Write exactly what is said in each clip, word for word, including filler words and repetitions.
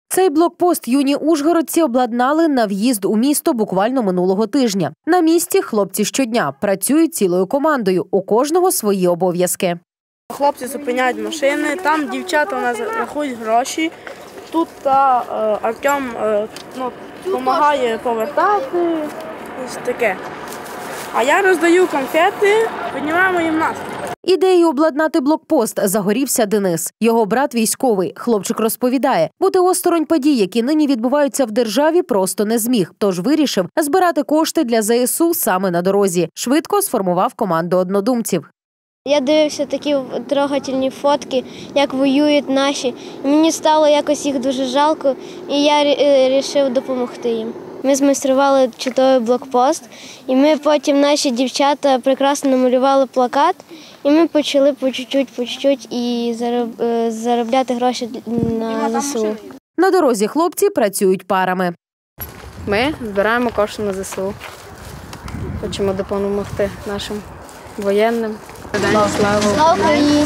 Цей блокпост юні ужгородці обладнали на в'їзд у місто буквально минулого тижня. На місці хлопці щодня працюють цілою командою, у кожного свої обов'язки. Хлопці зупиняють машини, там дівчата у нас рахують гроші. Тут та, е, Артем е, ну, допомагає повертати, ось таке. А я роздаю конфети, піднімаємо їм настрій. Ідеєю обладнати блокпост загорівся Денис. Його брат військовий. Хлопчик розповідає, бути осторонь подій, які нині відбуваються в державі, просто не зміг. Тож вирішив збирати кошти для зе ес у саме на дорозі. Швидко сформував команду однодумців. Я дивився такі трогательні фотки, як воюють наші. Мені стало якось їх дуже жалко, і я вирішив допомогти їм. Ми змайстрували чудовий блокпост, і ми потім, наші дівчата, прекрасно намалювали плакат, і ми почали по чуть-чуть, по чуть-чуть і заробляти гроші на зе ес у. На дорозі хлопці працюють парами. Ми збираємо кошти на зе ес у. Хочемо допомогти нашим воєнним. Слава, Слава Україні!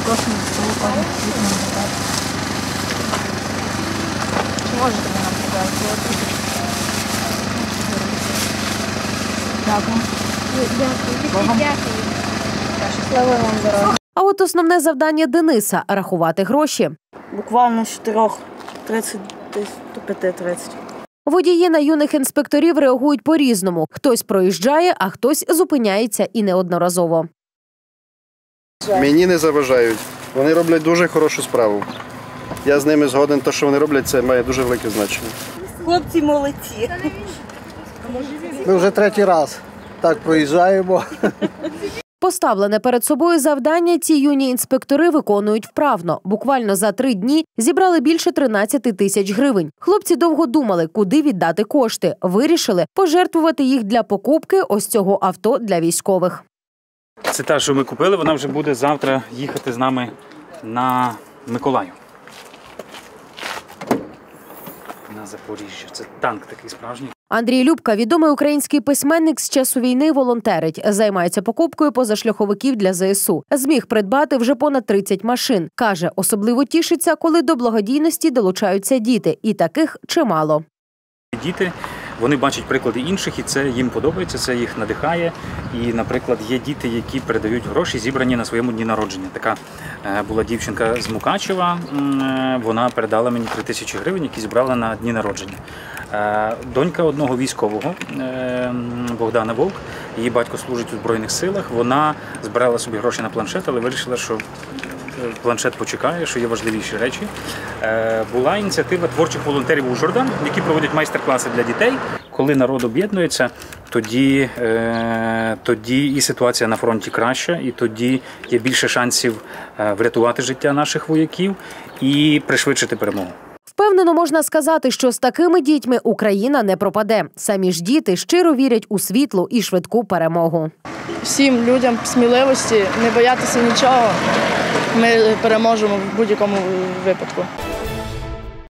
Чи можете ви нам подякувати? Дякую. Дякую. Слава вам здоров'я. А от основне завдання Дениса – рахувати гроші. Буквально з чотирьох тридцять до п'яти тридцять. Водії на юних інспекторів реагують по-різному. Хтось проїжджає, а хтось зупиняється і неодноразово. Мені не заважають. Вони роблять дуже хорошу справу. Я з ними згоден, те, що вони роблять, це має дуже велике значення. Хлопці молодці. Ми вже третій раз так проїжджаємо. Поставлене перед собою завдання ці юні інспектори виконують вправно. Буквально за три дні зібрали більше тринадцяти тисяч гривень. Хлопці довго думали, куди віддати кошти. Вирішили пожертвувати їх для покупки ось цього авто для військових. Це та, що ми купили, вона вже буде завтра їхати з нами на Миколаїв. На Запоріжжя. Це танк такий справжній. Андрій Любка – відомий український письменник, з часу війни волонтерить. Займається покупкою позашляховиків для зе ес у. Зміг придбати вже понад тридцять машин. Каже, особливо тішиться, коли до благодійності долучаються діти. І таких чимало. Діти, вони бачать приклади інших, і це їм подобається, це їх надихає. І, наприклад, є діти, які передають гроші, зібрані на своєму дні народження. Така була дівчинка з Мукачева, вона передала мені три тисячі гривень, які зібрала на дні народження. Донька одного військового, Богдана Вовк, її батько служить у Збройних силах, вона збирала собі гроші на планшет, але вирішила, що планшет почекає, що є важливіші речі. Була ініціатива творчих волонтерів Ужгорода, які проводять майстер-класи для дітей. Коли народ об'єднується, тоді, тоді і ситуація на фронті краща, і тоді є більше шансів врятувати життя наших вояків і пришвидшити перемогу. Впевнено можна сказати, що з такими дітьми Україна не пропаде. Самі ж діти щиро вірять у світлу і швидку перемогу. Всім людям сміливості, не боятися нічого. Ми переможемо в будь-якому випадку.